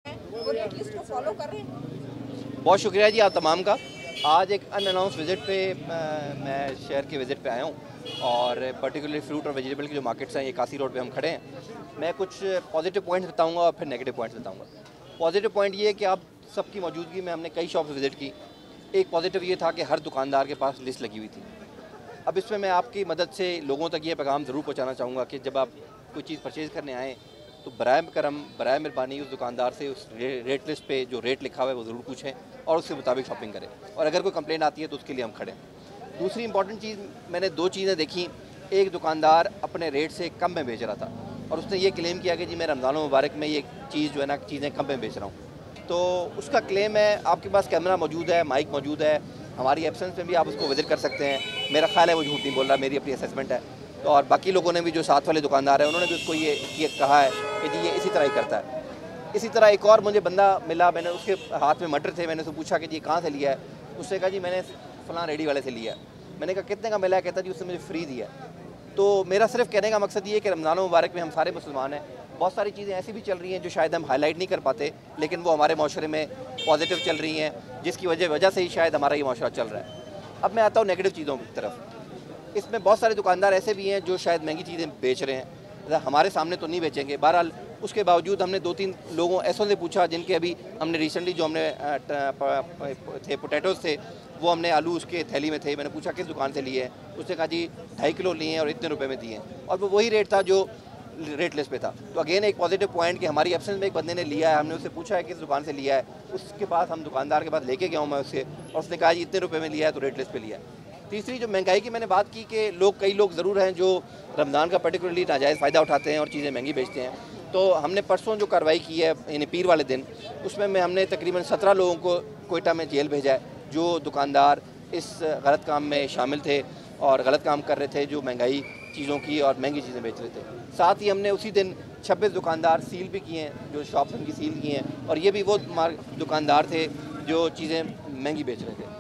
वो rate list को follow कर रहे हैं। बहुत शुक्रिया जी आप तमाम का। आज एक अनअनाउंस विज़िट पे मैं शहर के विज़िट पे आया हूँ और पर्टिकुलरली फ्रूट और वेजिटेबल की जो मार्केट्स हैं ये कासी रोड पे हम खड़े हैं। मैं कुछ पॉजिटिव पॉइंट्स बताऊँगा और फिर नेगेटिव पॉइंट्स बताऊँगा। पॉजिटिव पॉइंट ये है कि आप सबकी मौजूदगी में हमने कई शॉप्स विज़िट की। एक पॉजिटिव ये था कि हर दुकानदार के पास लिस्ट लगी हुई थी। अब इसमें मैं आपकी मदद से लोगों तक ये पैगाम ज़रूर पहुँचाना चाहूँगा कि जब आप कोई चीज़ परचेज़ करने आएँ तो बराए करम बराए मेहरबानी उस दुकानदार से उस रेट लिस्ट पे जो रेट लिखा हुआ है वो ज़रूर पूछें और उसके मुताबिक शॉपिंग करें, और अगर कोई कंप्लेंट आती है तो उसके लिए हम खड़े हैं। दूसरी इंपॉर्टेंट चीज़, मैंने दो चीज़ें देखी। एक दुकानदार अपने रेट से कम में बेच रहा था और उसने ये क्लेम किया कि जी मैं रमज़ान मुबारक में ये चीज़ जो है ना चीज़ें कम में बेच रहा हूँ। तो उसका क्लेम है, आपके पास कैमरा मौजूद है, माइक मौजूद है, हमारी एब्सेंस में भी आप उसको विजिट कर सकते हैं। मेरा ख्याल है वो झूठ नहीं बोल रहा, मेरी अपनी असेसमेंट है। तो और बाकी लोगों ने भी जो साथ वाले दुकानदार हैं उन्होंने भी उसको ये कहा है कि जी ये इसी तरह ही करता है। इसी तरह एक और मुझे बंदा मिला, मैंने उसके हाथ में मटर थे, मैंने उससे पूछा कि जी कहाँ से लिया है। उसने कहा जी मैंने फ़लाँ रेडी वाले से लिया है। मैंने कहा कितने का मिला है? कहता जी उसने मुझे फ्री दिया। तो मेरा सिर्फ कहने का मकसद ये है कि रमज़ान मुबारक में हम सारे मुसलमान हैं। बहुत सारी चीज़ें ऐसी भी चल रही हैं जो शायद हम हाईलाइट नहीं कर पाते, लेकिन वो हमारे माशरे में पॉजिटिव चल रही हैं, जिसकी वजह से ही शायद हमारा ये माशरा चल रहा है। अब मैं आता हूँ नेगेटिव चीज़ों की तरफ। इसमें बहुत सारे दुकानदार ऐसे भी हैं जो शायद महंगी चीज़ें बेच रहे हैं, हमारे सामने तो नहीं बेचेंगे। बहरहाल उसके बावजूद हमने 2-3 लोगों ऐसों से पूछा जिनके अभी हमने रिसेंटली जो हमने थे पोटैटोज़ थे वो हमने आलू उसके थैली में थे, मैंने पूछा किस दुकान से लिए हैं। उसने कहा जी 2.5 किलो लिए हैं और इतने रुपए में दिए हैं, और वो वही रेट था जो रेट लिस्ट पे था। तो अगेन एक पॉजिटिव पॉइंट कि हमारी एब्सेंस में एक बंदे ने लिया है, हमने उससे पूछा है किस दुकान से लिया है, उसके पास हम दुकानदार के पास लेके गया हूँ मैं उससे, और उसने कहा जी इतने रुपए में लिया है तो रेट लिस्ट पे लिया है। तीसरी जो महंगाई की मैंने बात की कि कई लोग ज़रूर हैं जो रमज़ान का पर्टिकुलरली नाजायज़ फ़ायदा उठाते हैं और चीज़ें महंगी बेचते हैं। तो हमने परसों जो कार्रवाई की है यानी पीर वाले दिन, उसमें हमने तकरीबन 17 लोगों को कोयटा में जेल भेजा है जो दुकानदार इस गलत काम में शामिल थे और गलत काम कर रहे थे, जो महंगाई चीज़ों की और महंगी चीज़ें बेच रहे थे। साथ ही हमने उसी दिन 26 दुकानदार सील भी किए हैं, जो शॉप्स उनकी सील की हैं, और ये भी वो दुकानदार थे जो चीज़ें महंगी बेच रहे थे।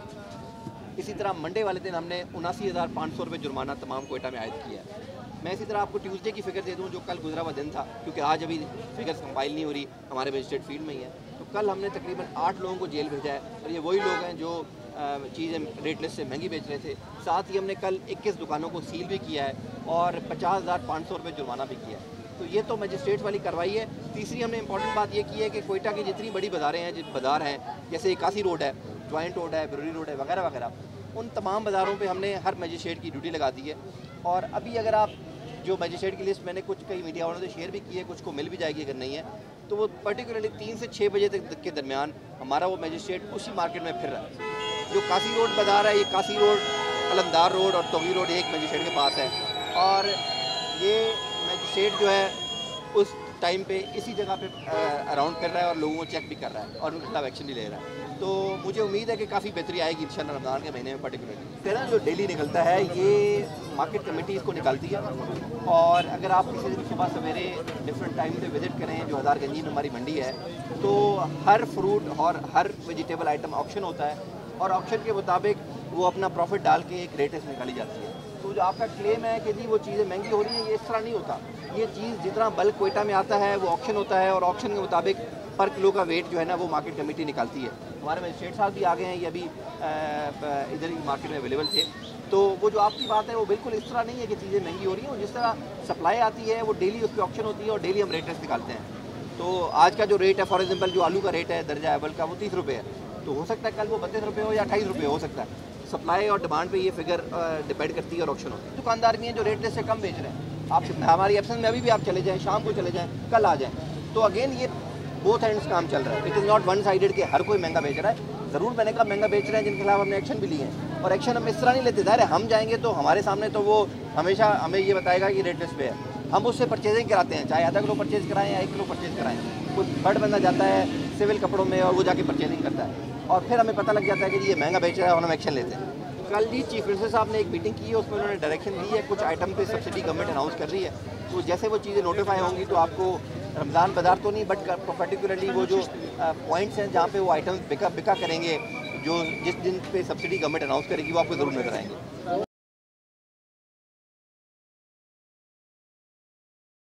इसी तरह मंडे वाले दिन हमने 79,500 रुपये जुर्माना तमाम कोयटा में आयद किया है। मैं इसी तरह आपको ट्यूसडे की फ़िगर दे दूं जो कल गुजरा हुआ दिन था, क्योंकि आज अभी फिगर्स कंपाइल नहीं हो रही, हमारे मजिस्ट्रेट फील्ड में ही है। तो कल हमने तकरीबन 8 लोगों को जेल भेजा है, और ये वही लोग हैं जो चीज़ें रेट लिस्ट से महंगी बेच रहे थे। साथ ही हमने कल 21 दुकानों को सील भी किया है और 50,500 रुपये जुर्माना भी किया है। तो ये तो मजिस्ट्रेट वाली कार्रवाई है। तीसरी हमने इंपॉर्टेंट बात ये की है कि कोयटा की जितनी बड़ी बाज़ारें हैं, बाज़ार हैं, जैसे कासी रोड है, जॉइंट रोड है, बिरोरी रोड है, वगैरह वगैरह, उन तमाम बाज़ारों पे हमने हर मजिस्ट्रेट की ड्यूटी लगा दी है। और अभी अगर आप जो मजिस्ट्रेट की लिस्ट मैंने कुछ कई मीडिया वालों से शेयर भी की है, कुछ को मिल भी जाएगी अगर नहीं है, तो वो पर्टिकुलरली 3 से 6 बजे तक के दरमियान हमारा वो मजिस्ट्रेट उसी मार्केट में फिर रहा है। जो कासी रोड बाज़ार है, ये कासी रोड, अलमदार रोड और तोगी रोड एक मजिस्ट्रेट के पास है, और ये मजिस्ट्रेट जो है उस टाइम पे इसी जगह पे अराउंड कर रहा है और लोगों को चेक भी कर रहा है और उनके खिलाफ एक्शन भी ले रहा है। तो मुझे उम्मीद है कि काफ़ी बेहतरी आएगी इंशाल्लाह रमज़ान के महीने में। पर्टिकुलरली तेरा जो डेली निकलता है ये मार्केट कमेटी इसको निकालती है, और अगर आप किसी दिन सुबह सवेरे डिफरेंट टाइम पे विज़िट करें, जो हज़ारगंजी में हमारी मंडी है, तो हर फ्रूट और हर वेजिटेबल आइटम ऑक्शन होता है, और ऑक्शन के मुताबिक वो अपना प्रॉफिट डाल के एक रेट निकाली जाती है। तो जो आपका क्लेम है कि जी वो चीज़ें महंगी हो रही हैं, ये इस तरह नहीं होता। ये चीज़ जितना बल्क कोयटा में आता है वो ऑक्शन होता है, और ऑक्शन के मुताबिक पर किलो का वेट जो है ना वो मार्केट कमेटी निकालती है। हमारे मजिस्ट्रेट साहब भी आ गए हैं, ये अभी इधर ही मार्केट में अवेलेबल थे। तो वो जो आपकी बात है वो बिल्कुल इस तरह नहीं है कि चीज़ें महंगी हो रही हैं, और जिस तरह सप्लाई आती है वो डेली उसकी ऑक्शन होती है और डेली हम रेट निकालते हैं। तो आज का जो रेट है, फॉर एग्जाम्पल जो आलू का रेट है दर्जा एवल का, वो 30 रुपये है, तो हो सकता है कल वो 32 रुपये हो या 28 रुपये हो सकता है। सप्लाई और डिमांड पे ये फिगर डिपेंड करती है और ऑप्शन होती है। दुकानदार भी हैं जो रेट लिस्ट से कम बेच रहे हैं। आप हमारी एब्सेंस में अभी भी आप चले जाएँ, शाम को चले जाएँ, कल आ जाएँ, तो अगेन ये बोथ एंड्स काम चल रहा है। It is not one sided कि हर कोई महंगा बेच रहा है। ज़रूर मैंने कहा महंगा बेच रहे हैं जिनके खिलाफ हमने एक्शन भी लिए हैं, और एक्शन हम इस तरह नहीं लेते। ज़ाहिर है हम जाएंगे तो हमारे सामने तो वो हमेशा हमें ये बताएगा कि रेट लिस्ट पे है, हम उससे परचेजिंग कराते हैं, चाहे आधा किलो परचेज कराएं या 1 किलो परचेज कराएं। कोई थर्ड बंदा जाता है सिविल कपड़ों में और वो जाके परचेजिंग करता है, और फिर हमें पता लग जाता है कि ये महंगा बेच रहा है और हम एक्शन लेते हैं। कल जी चीफ मिनिस्टर साहब ने एक मीटिंग की है, उसमें उन्होंने डायरेक्शन दी है, कुछ आइटम पे सब्सिडी गवर्नमेंट अनाउंस कर रही है। तो जैसे वो चीज़ें नोटिफाई होंगी तो आपको रमज़ान बाजार तो नहीं बट पर्टिकुलरली वो जो पॉइंट्स हैं जहाँ पे वो आइटम्स बिका करेंगे, जो जिस दिन पे सब्सिडी गवर्नमेंट अनाउंस करेगी वो आपको ज़रूर नजर आएंगे।